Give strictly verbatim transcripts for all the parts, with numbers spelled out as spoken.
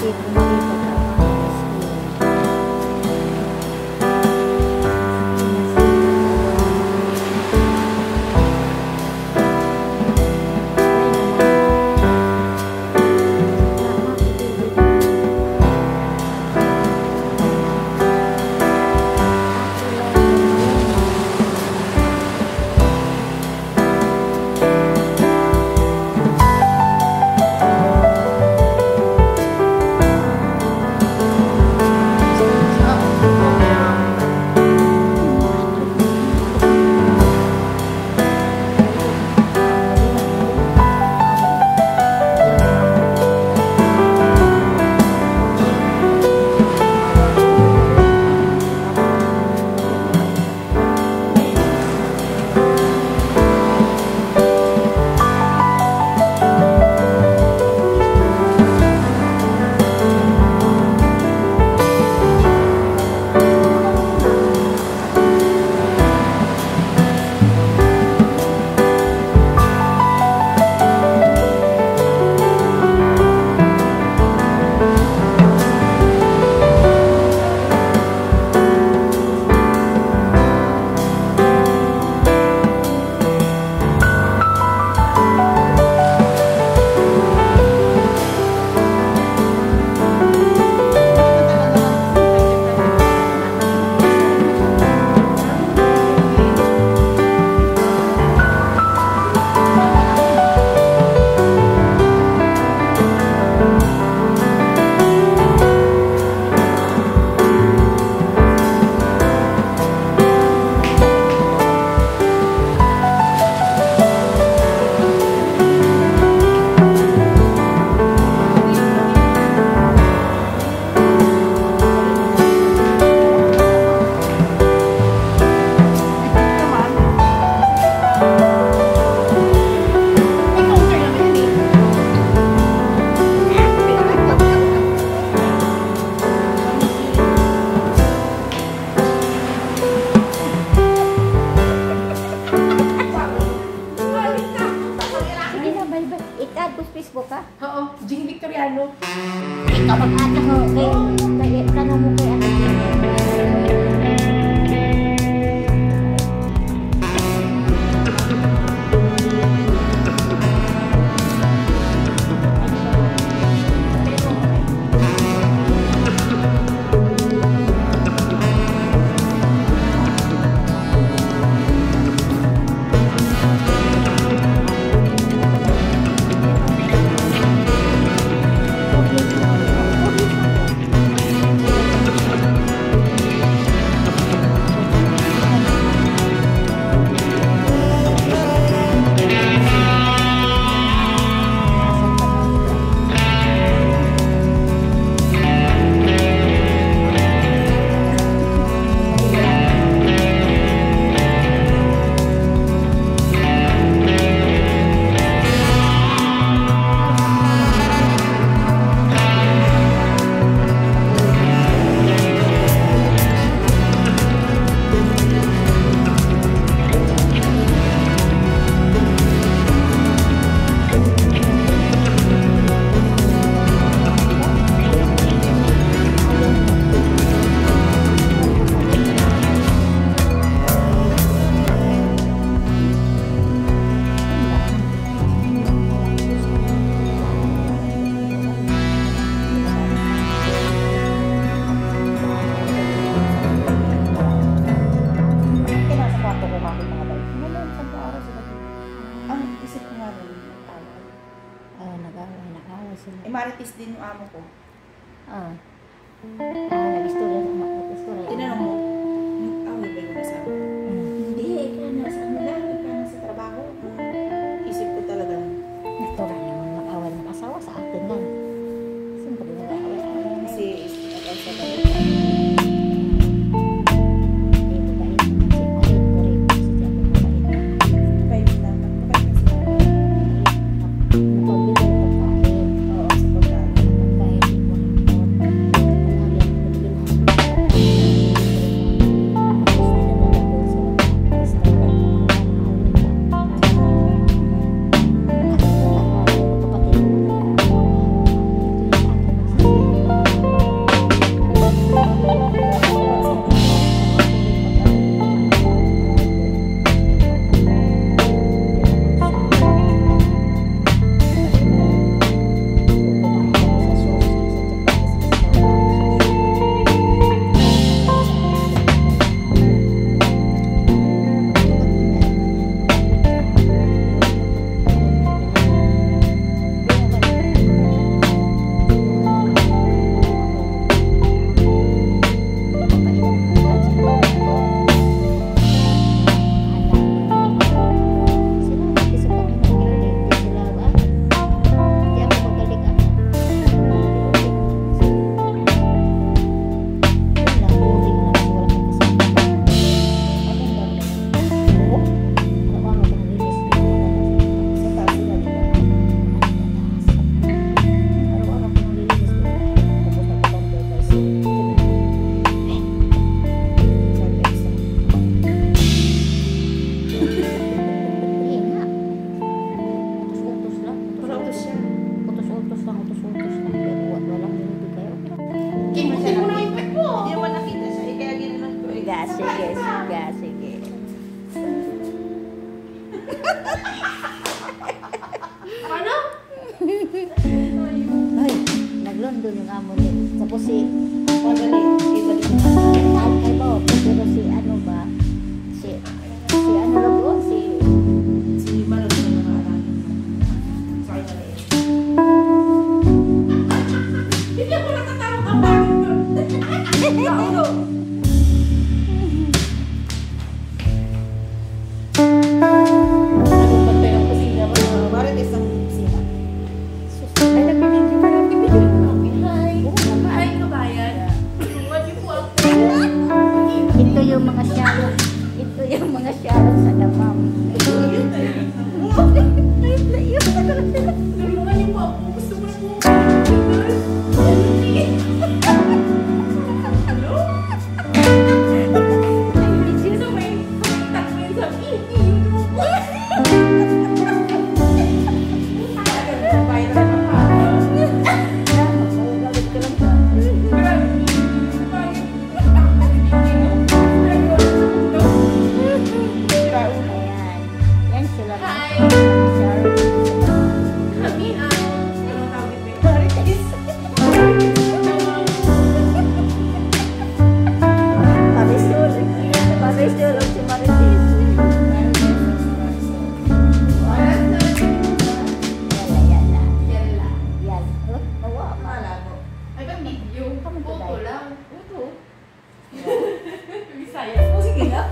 Facebook ka? Oo, Jing Victoriano. Ikaw mag-ata ko. Kaya tanong mo kay ano. Eh, marites din yung amo ko. Ah. Ah, nag-istorya sa mga nag-istorya. Tinanong mo, nag-away ba yung kasama? Hindi, kaya nasa ano lang, kaya nasa trabaho. Isip ko talaga. Nagtura naman mag-away ng asawa sa atin lang. Siyempre nag-away-away. Kasi, nag-away sa trabaho. lang utos-utos lang. Pero wa- walang binibigay. Okay lang. Kimusin mo na yung pet mo. Hindi naman nakita siya. Eh, kaya ginanon ko. Eh. Ga, sige, sige, sige. Ano? Ay, nag-London yung amo niya. Tapos si, Madali. Ibalik mo. ay, ay ba, pero si ano ba, si, si ano lang doon, si, Si Malot na mga anak. Sorry, mali. Hindi ako natatarong ang bagay ko. Naulo. Nagbabantay ang kusina mo. Marites ang kusina. ay, nag-video pa lang, video. Hi. Hi, kabayan. What you want? Ito yung mga shallow, ito yung mga shallow sa damam. Ay, layo, ano lang sila. Tulungan niyo po ako. Gusto ko na po. Hello? Sino may tatwin sa video? Viral na pa. Magalit ka lang ba? Ayan. Yan sila na. Hi. Shallow. Kami ang ano tawag ito? Marites. Parisul. Parisul ang si Marites. Yala, yala. Yala. Yan. Oh, nawa ka. Malabo. Ay, ba video? Kamu to, Photo Day? lang. Photo. Bisaya. O, sige na.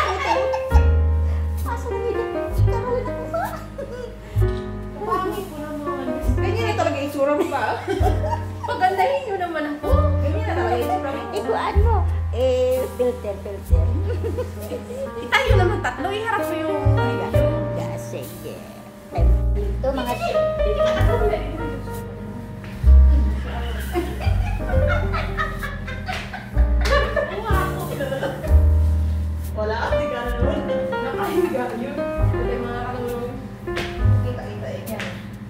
Asa na yun? Karoon ako ba? Pangit ko naman. Ganyan na talaga itsura mo ba? Pagandahin nyo naman ako. Ganyan na talaga itsura mo. Ikuan mo. Eh, filter, filter. Tayo naman tatlo. Iharap mo yung video. Ya, sige. Ay, dito mga... Hindi ka ako wala, hindi ka na naman. Nakahiga yun. Hindi mga kalulong. Kita-kita eh. Yan.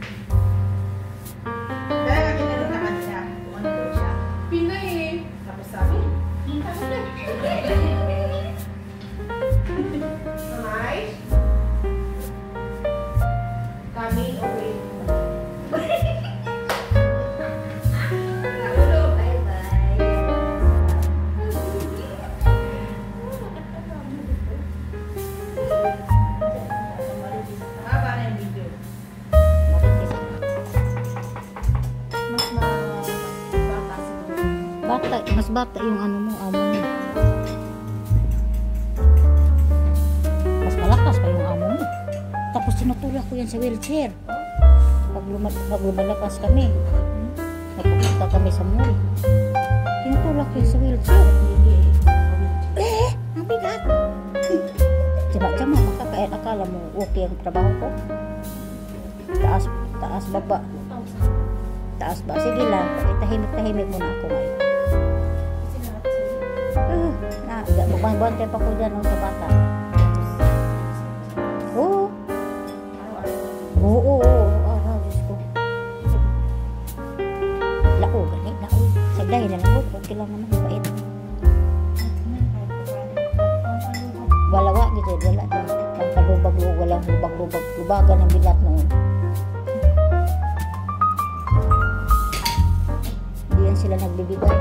Kaya kami na rin na kanina. Kung ano daw siya. Pinay eh. Tapos sabi, kita ko na. Nice. Kami, okay. Mahaba na yung video. Mas na bata siguro. Bata, mas bata yung ano mo, amo mo. Mas malakas pa yung amo mo. Tapos tinutulak ko yan sa wheelchair. Pag, luma- pag lumalabas kami, napupunta kami sa mall. Tinutulak ko yan sa wheelchair. Eh, ang bigat. Tsama-tsama, makakain. Akala mo, okay ang trabaho ko. Taas, taas, baba. Taas ba? Sige lang, tahimik-tahimik muna ako ngayon. Uh, na, magbantay pa ko dyan oh, sa bata. Oo. Oo, oo, oo. Ah, Diyos ko. Lao, ganit, lao. Sagday na lang. Okay lang naman, bait. Walawa, gitu, wala. Pangkalubag-lubag, walang lubag-lubag. Lubagan ang bilat noon. Hindi yan sila nagbibigay.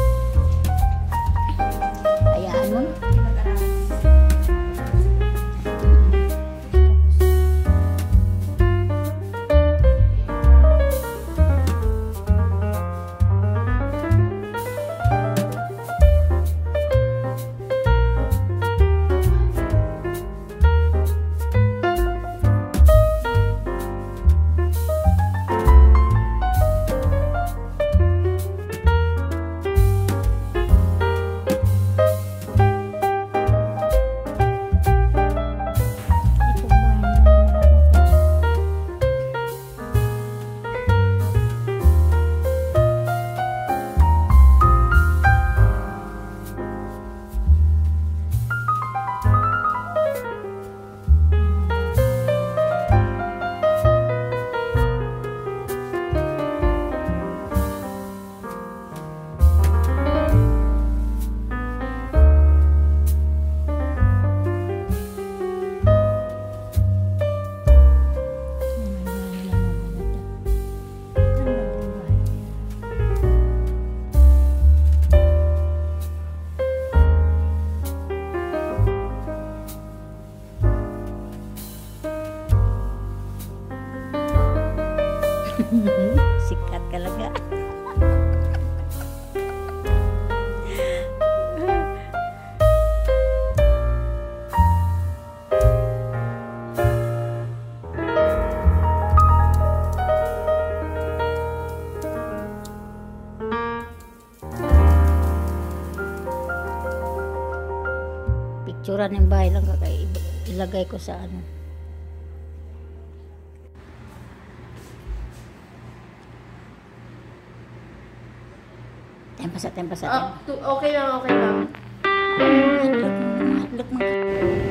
Hayaan mo na. Sikat talaga. Picturean ng bahay lang kakay ilagay ko sa ano. Tempa sa tempa sa Ah, tu- okay lang, okay lang. Look, look, look.